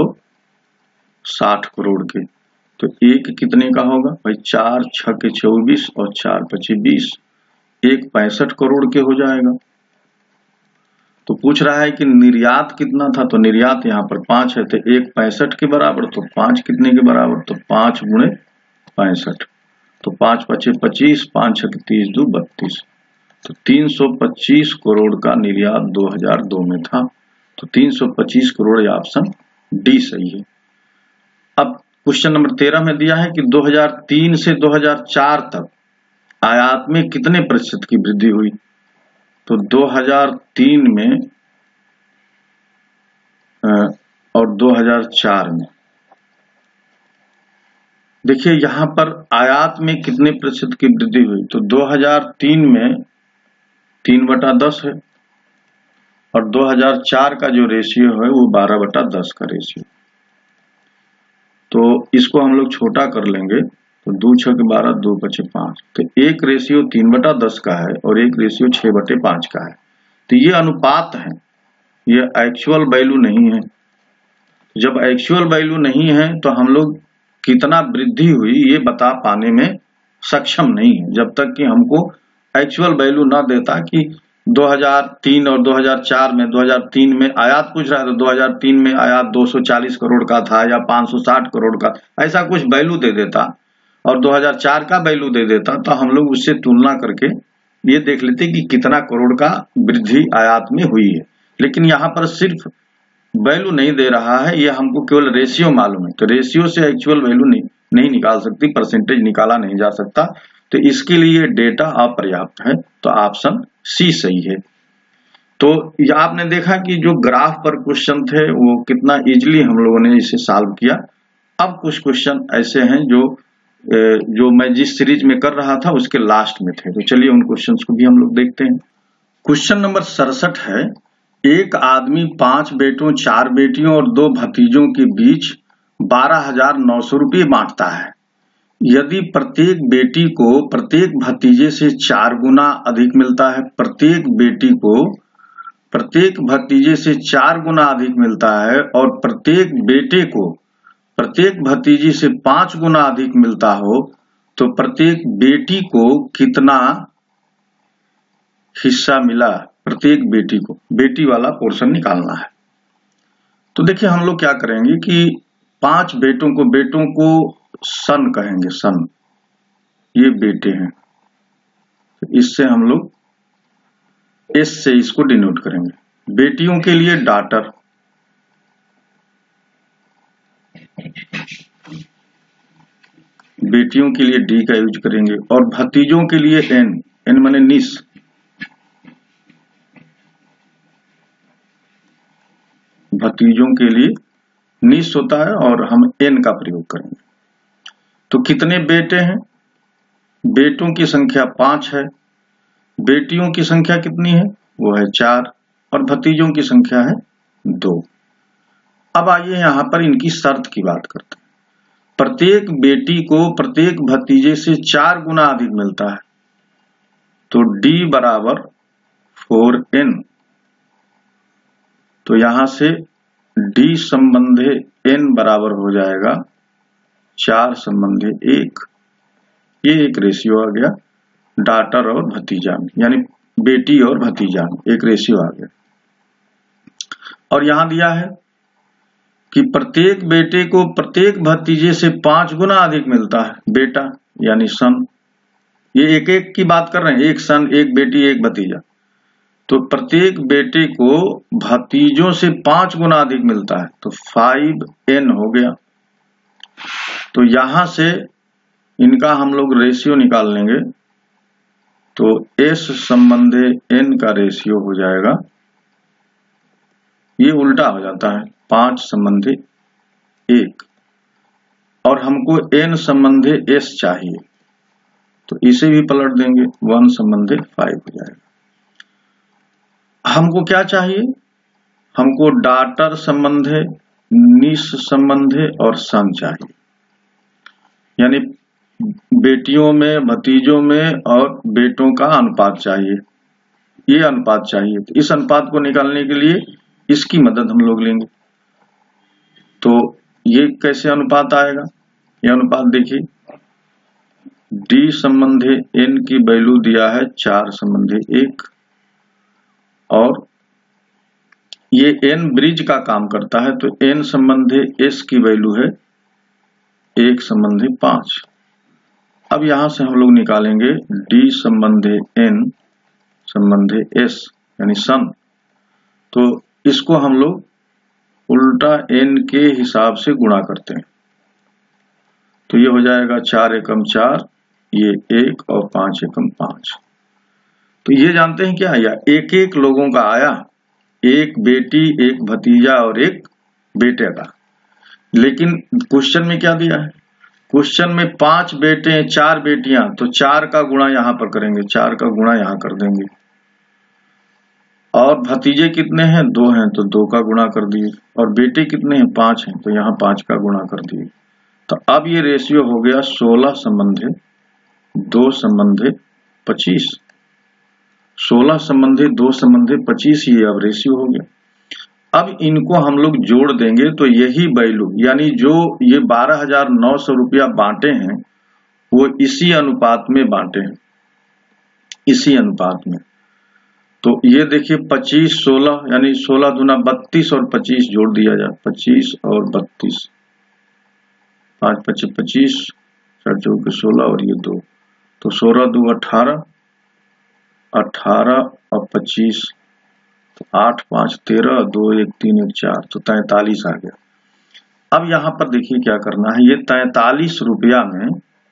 260 करोड़ के। तो एक कितने का होगा भाई? 4 6 24 और 4 25 20, एक 65 करोड़ के हो जाएगा। तो पूछ रहा है कि निर्यात कितना था, तो निर्यात यहाँ पर 5 है, तो एक 65 के बराबर, तो 5 कितने के बराबर? तो 5 गुणे 65, तो 5 5 25, 5 6 30 2 32, तो 325 करोड़ का निर्यात 2002 में था। तो 325 करोड़, ये ऑप्शन डी सही है। अब क्वेश्चन नंबर 13 में दिया है कि 2003 से 2004 तक आयात में कितने प्रतिशत की वृद्धि हुई। तो 2003 में और 2004 में देखिए यहां पर आयात में कितने प्रतिशत की वृद्धि हुई। तो 2003 में 3/10 है और 2004 का जो रेशियो है वो 12/10 का रेशियो। तो इसको हम लोग छोटा कर लेंगे, तो 2 6 12 2 5 5, तो एक रेशियो 3/10 का है और एक रेशियो 6/5 का है। तो ये अनुपात है, ये एक्चुअल वैल्यू नहीं है। जब एक्चुअल वैल्यू नहीं है तो हम लोग कितना वृद्धि हुई ये बता पाने में सक्षम नहीं है, जब तक कि हमको एक्चुअल वैल्यू ना देता कि 2003 और 2004 में, 2003 में आयात पूछ रहा है तो 2003 में आयात 240 करोड़ का था या 560 करोड़ का, ऐसा कुछ वैल्यू दे देता और 2004 का वैल्यू दे देता, तो हम लोग उससे तुलना करके ये देख लेते कि कितना करोड़ का वृद्धि आयात में हुई है। लेकिन यहाँ पर सिर्फ वैल्यू नहीं दे रहा है, ये हमको केवल रेशियो मालूम है, तो रेशियो से एक्चुअल वैल्यू नहीं निकाल सकती, परसेंटेज निकाला नहीं जा सकता, तो इसके लिए डेटा अपर्याप्त है, तो ऑप्शन सी सही है। तो आपने देखा कि जो ग्राफ पर क्वेश्चन थे वो कितना इजीली हम लोगों ने इसे सॉल्व किया। अब कुछ क्वेश्चन ऐसे हैं जो मैं जिस सीरीज में कर रहा था उसके लास्ट में थे, तो चलिए उन क्वेश्चंस को भी हम लोग देखते हैं। क्वेश्चन नंबर 67 है, एक आदमी 5 बेटों 4 बेटियों और 2 भतीजों के बीच 12,900 रुपये बांटता है। यदि प्रत्येक बेटी को प्रत्येक भतीजे से 4 गुना अधिक मिलता है, प्रत्येक बेटी को प्रत्येक भतीजे से 4 गुना अधिक मिलता है और प्रत्येक बेटे को प्रत्येक भतीजी से 5 गुना अधिक मिलता हो, तो प्रत्येक बेटी को कितना हिस्सा मिला, प्रत्येक बेटी को, बेटी वाला पोर्शन निकालना है। तो देखिए हम लोग क्या करेंगे कि 5 बेटों को सन कहेंगे, सन, ये बेटे हैं, तो इससे हम लोग एस से इसको डिनोट करेंगे। बेटियों के लिए डॉटर, बेटियों के लिए डी का यूज करेंगे, और भतीजों के लिए एन, एन माने निस, भतीजों के लिए निस होता है और हम एन का प्रयोग करेंगे। तो कितने बेटे हैं? बेटों की संख्या 5 है, बेटियों की संख्या कितनी है? वो है 4, और भतीजों की संख्या है 2। अब आइए यहां पर इनकी शर्त की बात करते हैं। प्रत्येक बेटी को प्रत्येक भतीजे से 4 गुना अधिक मिलता है, तो D बराबर 4n, तो यहां से D संबंधे n बराबर हो जाएगा 4 संबंधे 1। ये एक रेशियो आ गया डॉटर और भतीजा में, यानी बेटी और भतीजा में एक रेशियो आ गया। और यहां दिया है कि प्रत्येक बेटे को प्रत्येक भतीजे से 5 गुना अधिक मिलता है, बेटा यानी सन, ये एक एक की बात कर रहे हैं, एक सन, एक बेटी, एक भतीजा, तो प्रत्येक बेटे को भतीजों से 5 गुना अधिक मिलता है, तो 5n हो गया। तो यहां से इनका हम लोग रेशियो निकाल लेंगे, तो s संबंधे n का रेशियो हो जाएगा, ये उल्टा हो जाता है, 5 संबंधे 1, और हमको n संबंधे s चाहिए, तो इसे भी पलट देंगे, 1 संबंधे 5 हो जाएगा। हमको क्या चाहिए? हमको डॉटर संबंधे, निस संबंधे और सन चाहिए, यानी बेटियों में, भतीजों में और बेटों का अनुपात चाहिए, ये अनुपात चाहिए। तो इस अनुपात को निकालने के लिए इसकी मदद हम लोग लेंगे। तो ये कैसे अनुपात आएगा? ये अनुपात देखिए, D संबंधे n की वैल्यू दिया है 4 संबंधे 1, और ये n ब्रिज का काम करता है, तो n संबंधे s की वैल्यू है 1 संबंधे 5। अब यहां से हम लोग निकालेंगे D संबंधे n संबंधे s यानी सन, तो इसको हम लोग उल्टा n के हिसाब से गुणा करते हैं, तो ये हो जाएगा 4 एकम 4, ये 1 और 5 एकम 5। तो ये जानते हैं क्या आया? एक एक लोगों का आया, एक बेटी, एक भतीजा और एक बेटे का। लेकिन क्वेश्चन में क्या दिया है? क्वेश्चन में 5 बेटे हैं, 4 बेटियां, तो 4 का गुणा यहां पर करेंगे, 4 का गुणा यहां कर देंगे, और भतीजे कितने हैं? 2 हैं, तो 2 का गुणा कर दिए, और बेटे कितने हैं? 5 हैं, तो यहाँ 5 का गुणा कर दिए। तो अब ये रेशियो हो गया 16 संबंधे 2 संबंधे 25, 16 संबंधे 2 संबंधे 25, ये अब रेशियो हो गया। अब इनको हम लोग जोड़ देंगे, तो यही वैल्यू, यानी जो ये 12,900 रुपया बांटे हैं वो इसी अनुपात में बांटे हैं, इसी अनुपात में। तो ये देखिए 25 16 यानी 16 दूना 32 और 25 जोड़ दिया जाए, 25 और 32, 5 25 25, 4 चौके 16 और ये 2, तो 16 2 18, 18 और 25, तो 8 5 13, 2 1 3 1 4, तो 43 आ गया। अब यहाँ पर देखिए क्या करना है, ये 43 रुपया में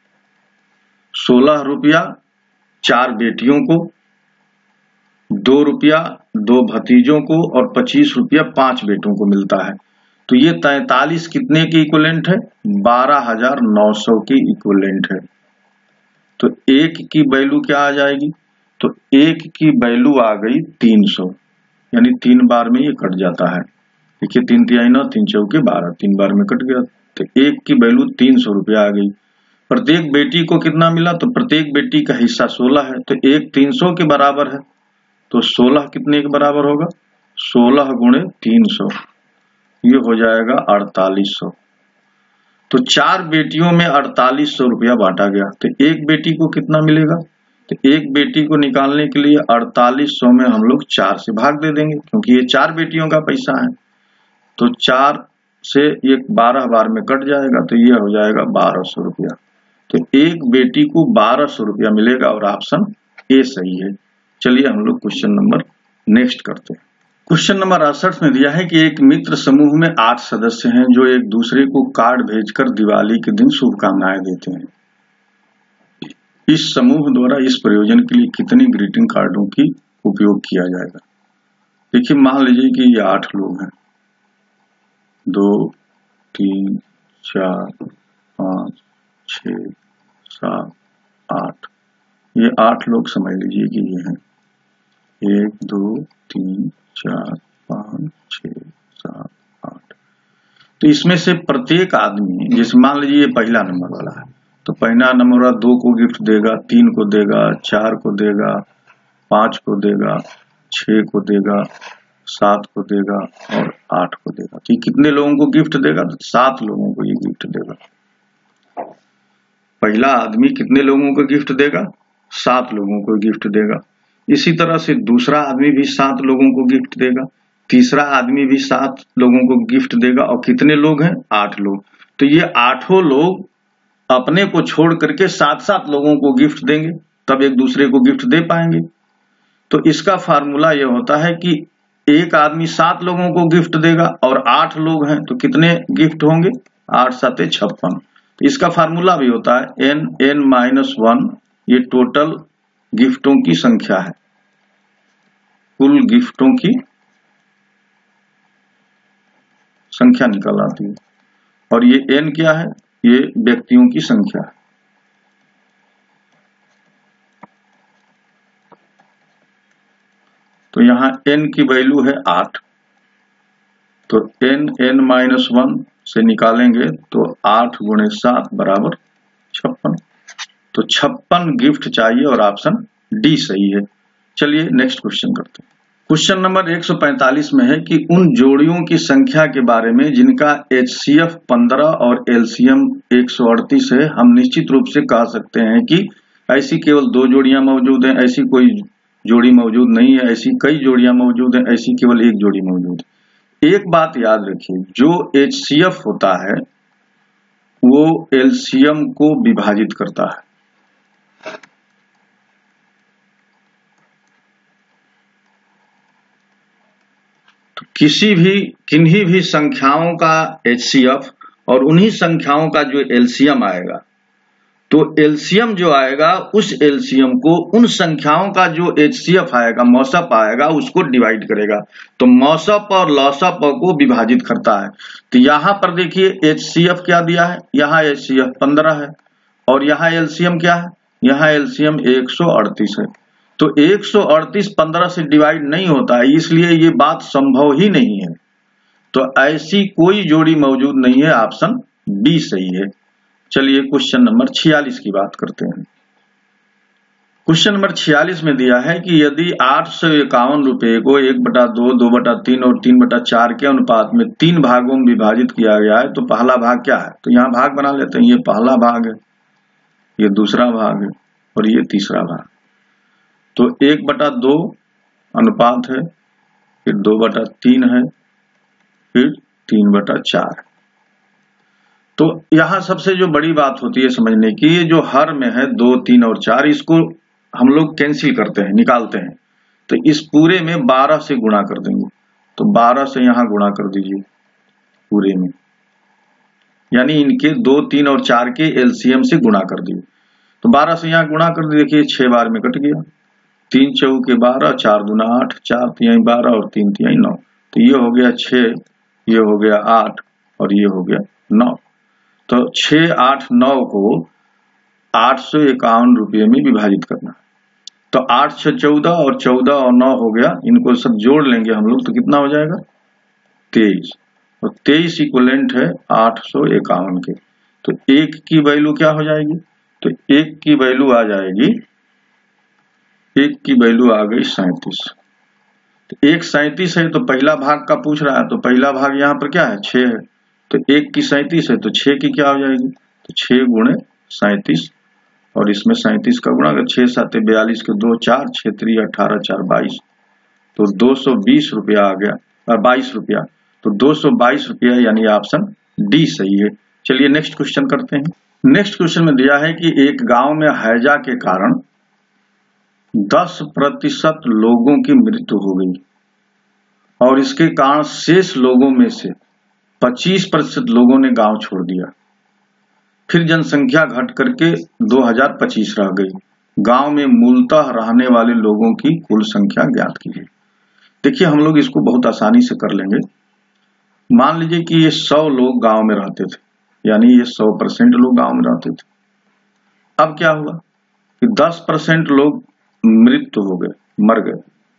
16 रुपया 4 बेटियों को, 2 रुपया 2 भतीजों को और 25 रुपया 5 बेटों को मिलता है। तो ये 43 कितने के इक्विवेलेंट है? 12,900 के इक्विवेलेंट है। तो एक की वैल्यू क्या आ जाएगी? तो एक की वैल्यू आ गई 300, यानी 3 बार में ये कट जाता है। देखिए 3 तिहाई 9, 3 चौके 12, 3 बार में कट गया। तो एक की वैल्यू 300 रुपया आ गई। प्रत्येक बेटी को कितना मिला? तो प्रत्येक बेटी का हिस्सा 16 है, तो एक 300 के बराबर है, तो 16 कितने के बराबर होगा? 16 गुणे 300, ये हो जाएगा 4800। तो 4 बेटियों में 4800 रुपया बांटा गया। तो एक बेटी को कितना मिलेगा? तो एक बेटी को निकालने के लिए 4800 में हम लोग 4 से भाग दे देंगे, क्योंकि ये 4 बेटियों का पैसा है। तो 4 से ये 12 बार में कट जाएगा, तो ये हो जाएगा 1200 रुपया। तो एक बेटी को 1200 रुपया मिलेगा और ऑप्शन ए सही है। चलिए हम लोग क्वेश्चन नंबर नेक्स्ट करते हैं। क्वेश्चन नंबर 68 में दिया है कि एक मित्र समूह में 8 सदस्य हैं जो एक दूसरे को कार्ड भेजकर दिवाली के दिन शुभकामनाएं देते हैं। इस समूह द्वारा इस प्रयोजन के लिए कितनी ग्रीटिंग कार्डों की उपयोग किया जाएगा? देखिए मान लीजिए कि ये 8 लोग हैं, 2 3 4 5 6 7 8, ये 8 लोग समझ लीजिए कि ये हैं 1 2 3 4 5 6 7 8। तो इसमें से प्रत्येक आदमी, जैसे मान लीजिए ये पहला नंबर वाला है, तो पहला नंबर वाला 2 को गिफ्ट देगा, 3 को देगा, 4 को देगा, 5 को देगा, 6 को देगा, 7 को देगा और 8 को देगा। तो ये कितने लोगों को गिफ्ट देगा? तो 7 लोगों को ये गिफ्ट देगा। पहला आदमी कितने लोगों को गिफ्ट देगा? 7 लोगों को गिफ्ट देगा। इसी तरह से दूसरा आदमी भी 7 लोगों को गिफ्ट देगा, तीसरा आदमी भी 7 लोगों को गिफ्ट देगा, और कितने लोग हैं? 8 लोग। तो ये 8 लोग अपने को छोड़ करके 7-7 लोगों को गिफ्ट देंगे, तब एक दूसरे को गिफ्ट दे पाएंगे। तो इसका फार्मूला यह होता है कि एक आदमी 7 लोगों को गिफ्ट देगा और 8 लोग हैं, तो कितने गिफ्ट होंगे? 8 7 56। तो इसका फार्मूला भी होता है n-1, ये टोटल गिफ्टों की संख्या है, कुल गिफ्टों की संख्या निकल आती है, और ये n क्या है? ये व्यक्तियों की संख्या है। तो यहाँ n की वैल्यू है 8, तो n-1 से निकालेंगे तो 8 गुणे 7 बराबर 56। तो 56 गिफ्ट चाहिए और ऑप्शन डी सही है। चलिए नेक्स्ट क्वेश्चन करते हैं। क्वेश्चन नंबर 145 में है कि उन जोड़ियों की संख्या के बारे में जिनका HCF 15 और LCM 138 है, हम निश्चित रूप से कह सकते हैं कि ऐसी केवल 2 जोड़ियां मौजूद हैं, ऐसी कोई जोड़ी मौजूद नहीं है, ऐसी कई जोड़ियां मौजूद हैं, ऐसी केवल एक जोड़ी मौजूद है। एक बात याद रखिए, जो HCF होता है वो LCM को विभाजित करता है। तो किन्हीं भी संख्याओं का HCF और उन्हीं संख्याओं का जो LCM आएगा, तो LCM जो आएगा उस LCM को उन संख्याओं का जो HCF आएगा, मौसप आएगा, उसको डिवाइड करेगा। तो मौसप और लौसप को विभाजित करता है। तो यहाँ पर देखिए HCF क्या दिया है, यहाँ HCF 15 है और यहाँ LCM क्या है, यहाँ LCM 138 है। तो 138 15 से डिवाइड नहीं होता है, इसलिए ये बात संभव ही नहीं है। तो ऐसी कोई जोड़ी मौजूद नहीं है, ऑप्शन बी सही है। चलिए क्वेश्चन नंबर 46 की बात करते हैं। क्वेश्चन नंबर 46 में दिया है कि यदि 851 रुपए को 1/2, 2/3 और 3/4 के अनुपात में 3 भागों में विभाजित किया गया है, तो पहला भाग क्या है? तो यहाँ भाग बना लेते हैं, ये पहला भाग है, ये दूसरा भाग है और ये तीसरा भाग। तो 1/2 अनुपात है, फिर 2/3 है, फिर 3/4। तो यहां सबसे जो बड़ी बात होती है समझने की, ये जो हर में है 2, 3 और 4, इसको हम लोग कैंसिल करते हैं, निकालते हैं। तो इस पूरे में 12 से गुणा कर देंगे, तो 12 से यहां गुणा कर दीजिए पूरे में, यानी इनके 2, 3 और 4 के एलसीएम से गुणा कर दिए। तो 12 से यहां गुणा कर दिए, देखिए 6 बार में कट गया, 3 चौके 12, 4 दूना 8, 4 तिहाई 12 और 3 तिहाई 9। तो ये हो गया 6, ये हो गया 8 और ये हो गया 9। तो 6, 8, 9 को 851 रुपये में विभाजित करना। तो 8, 6, 14 और 14 और 9 हो गया, इनको सब जोड़ लेंगे हम लोग तो कितना हो जाएगा 23, और 23 इक्विवेलेंट है 851 के। तो 1 की वैल्यू क्या हो जाएगी, तो 1 की वैल्यू आ जाएगी, 1 की वैल्यू आ गई 37। तो 1 37 है, तो पहला भाग का पूछ रहा है, तो पहला भाग यहाँ पर क्या है 6 है, तो 1 की 37 है, तो 6 की क्या हो जाएगी, तो 6 गुणे 37, और इसमें 37 का गुणा, अगर 6 7 42 के 2 4, 6 3 18 4 22, तो 220 रुपया आ गया, 22 रुपया, तो 222 रुपया, यानी ऑप्शन डी सही है। चलिए नेक्स्ट क्वेश्चन करते हैं। नेक्स्ट क्वेश्चन में दिया है कि एक गांव में हैजा के कारण 10% लोगों की मृत्यु हो गई, और इसके कारण शेष लोगों में से 25% लोगों ने गांव छोड़ दिया। फिर जनसंख्या घट करके 2025 रह गई। गांव में मूलतः रहने वाले लोगों की कुल संख्या ज्ञात कीजिए। देखिए हम लोग इसको बहुत आसानी से कर लेंगे। मान लीजिए कि ये 100 लोग गांव में रहते थे, यानी ये 100% लोग गांव में रहते थे। अब क्या हुआ कि 10% लोग मृत्यु हो गए, मर गए,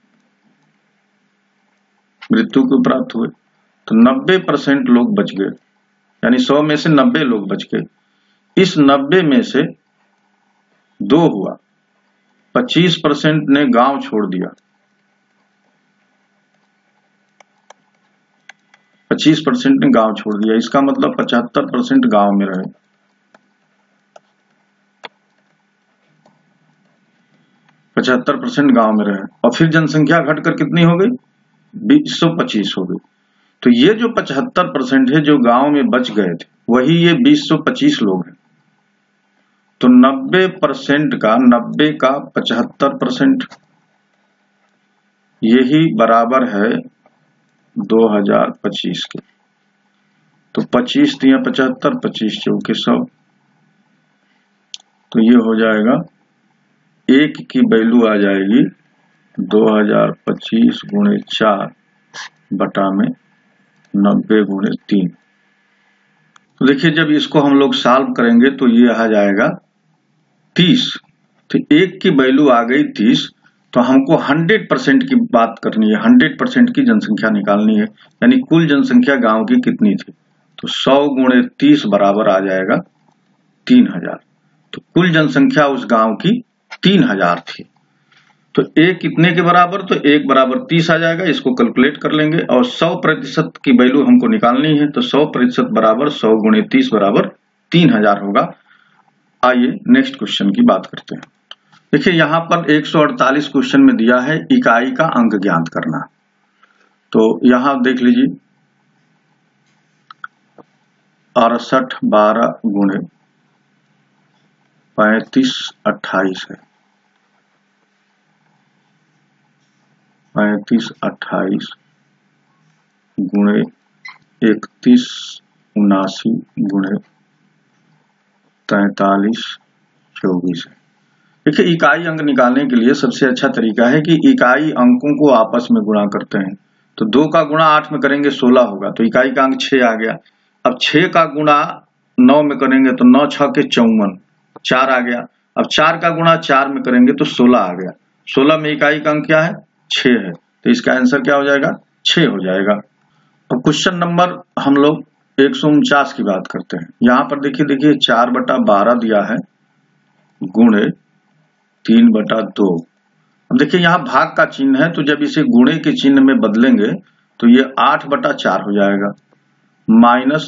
मृत्यु को प्राप्त हुए, तो 90% लोग बच गए, यानी 100 में से 90 लोग बच गए। इस 90 में से 2 हुआ, 25% ने गांव छोड़ दिया, 25% ने गांव छोड़ दिया, इसका मतलब 75% गांव में रहे। 75% गांव में रहे, और फिर जनसंख्या घटकर कितनी हो गई 225 हो गई। तो ये जो 75% है जो गांव में बच गए थे, वही ये 225 लोग हैं। तो 90% का 75%, यही बराबर है 2025 के। तो 25 तिया 75, 25 चौके 100, तो ये हो जाएगा 1 की वैल्यू आ जाएगी 2025 गुणे 4 बटा में 90 गुणे 3। तो देखिए जब इसको हम लोग सॉल्व करेंगे तो ये आ जाएगा 30। तो 1 की वैल्यू आ गई 30, तो हमको 100% की बात करनी है, 100% की जनसंख्या निकालनी है, यानी कुल जनसंख्या गांव की कितनी थी। तो 100 गुणे 30 बराबर आ जाएगा 3000। तो कुल जनसंख्या उस गांव की 3000 थी। तो 1 कितने के बराबर, तो 1 बराबर 30 आ जाएगा। इसको कैलकुलेट कर लेंगे, और 100% की वैल्यू हमको निकालनी है, तो 100% बराबर 100 गुणे 30 बराबर 3000 होगा। आइए नेक्स्ट क्वेश्चन की बात करते हैं। देखिए यहां पर 148 क्वेश्चन में दिया है इकाई का अंक ज्ञात करना। तो यहां देख लीजिए 68 12 गुणे 35 28 है, 35 28 गुणे 31 79 गुणे 43 24 है। देखिए इकाई अंक निकालने के लिए सबसे अच्छा तरीका है कि इकाई अंकों को आपस में गुणा करते हैं। तो 2 का गुणा 8 में करेंगे 16 होगा, तो इकाई का अंक 6 आ गया। अब 6 का गुणा 9 में करेंगे तो 9 6 के 54, 4 आ गया। अब 4 का गुणा 4 में करेंगे तो 16 आ गया। 16 में इकाई का अंक क्या है 6 है, तो इसका आंसर क्या हो जाएगा 6 हो जाएगा। अब क्वेश्चन नंबर हम लोग 149 की बात करते हैं। यहाँ पर देखिए 4/12 दिया है गुणे 3/2। अब देखिए यहाँ भाग का चिन्ह है, तो जब इसे गुणे के चिन्ह में बदलेंगे तो ये 8/4 हो जाएगा,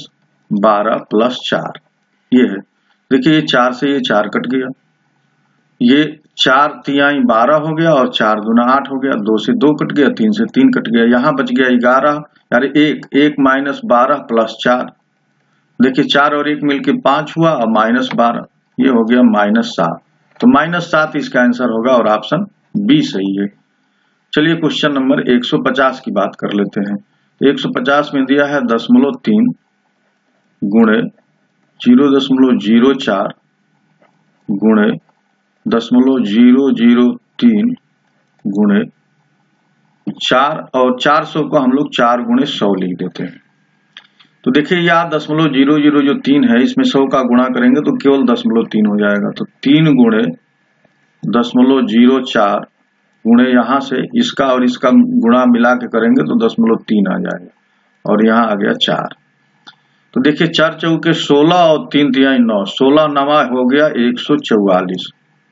-12 + 4 ये है। देखिए ये 4 से ये 4 कट गया, ये 4 तिहाई 12 हो गया और 4 दूना 8 हो गया, 2 से 2 कट गया, 3 से 3 कट गया, यहाँ बच गया 11, यार 1 माइनस 12 प्लस 4, देखिए 4 और 1 मिलके 5 हुआ और माइनस 12, ये हो गया -7। तो -7 इसका आंसर होगा और ऑप्शन बी सही है। चलिए क्वेश्चन नंबर 150 की बात कर लेते हैं। 150 में दिया है 0.3 गुणे 0.04 गुणे 0.003 गुणे 4 और 400 को हम लोग 4 गुणे 100 लिख देते हैं। तो देखिए यहाँ 0.00 जो 3 है इसमें 100 का गुणा करेंगे तो केवल 0.3 हो जाएगा, तो 3 गुणे 0.04 गुणे यहाँ से इसका और इसका गुणा मिला के करेंगे तो 0.3 आ जाएगा और यहाँ आ गया 4। तो देखिए 4 चौके 16 और 3 तिहाई 9, 16 नवा हो गया 144।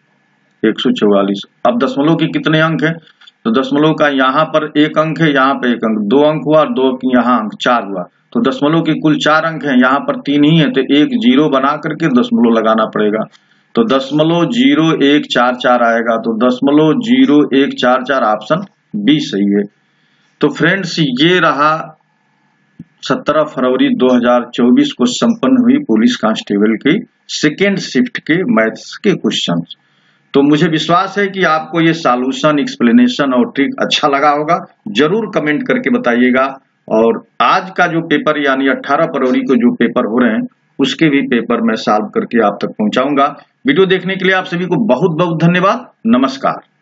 अब दशमलव के कितने अंक है, तो दशमलव का यहाँ पर 1 अंक है, यहाँ पे 1 अंक, 2 अंक हुआ और 2 यहाँ अंक 4 हुआ, तो दशमलव के कुल 4 अंक है, यहाँ पर 3 ही है, तो एक 0 बना करके दशमलव लगाना पड़ेगा, तो 0.0144 आएगा, तो 0.0144 ऑप्शन बी सही है। तो फ्रेंड्स ये रहा 17 फरवरी 2024 को संपन्न हुई पुलिस कांस्टेबल की सेकेंड शिफ्ट के मैथ्स के क्वेश्चन। तो मुझे विश्वास है कि आपको ये सॉल्यूशन, एक्सप्लेनेशन और ट्रिक अच्छा लगा होगा, जरूर कमेंट करके बताइएगा। और आज का जो पेपर यानी 18 फरवरी को जो पेपर हो रहे हैं उसके भी पेपर मैं सॉल्व करके आप तक पहुंचाऊंगा। वीडियो देखने के लिए आप सभी को बहुत बहुत धन्यवाद। नमस्कार।